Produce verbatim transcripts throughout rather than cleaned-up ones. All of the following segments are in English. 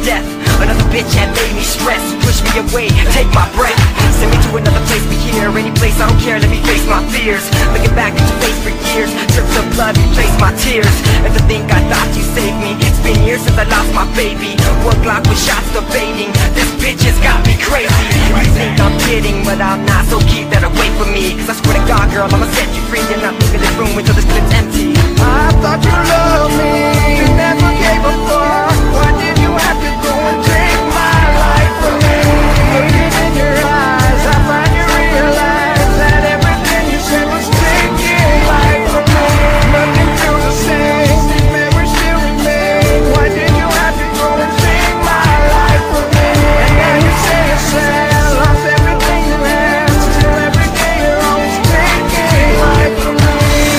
death. Another bitch had made me stress. Push me away, take my breath. Send me to another place, be here, any place, I don't care, let me face my fears. Looking back at your face for years, drips of blood replace my tears. And to think I thought you saved me, it's been years since I lost my baby. One Glock with shots debating, this bitch has got me crazy. You think I'm kidding, but I'm not, so keep that away from me. Cause I swear to God, girl, I'ma set you free. And not leave in this room until this clip's empty. I thought you loved me, you never gave a fuck. Why did you have to go and take my life from me? Looking in your eyes, I find you realize that everything you said was taking life from me. Nothing feels the same, these memories still remain. Why did you have to go and take my life from me? And now you say you're sad, lost everything you had. Still every day you're always taking life from me.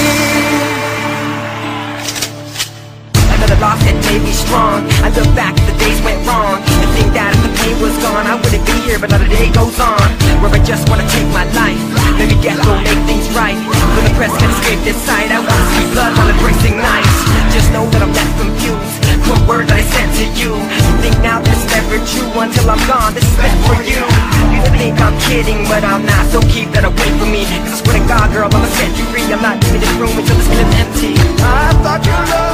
Another loss that made me strong. I look back at the days went wrong and think that if the pain was gone I wouldn't be here, but another day goes on where I just wanna take my life. Maybe death will make things right. When the press can escape this sight, I wanna see blood while it breaks ignites. Just know that I'm left confused. What word that I sent to you? You think now this is never true until I'm gone. This is meant for you. You think I'm kidding, but I'm not, so keep that away from me. Cause I swear to God, girl, I'ma set you free. I'm not leaving this room until this clip's empty. I thought you loved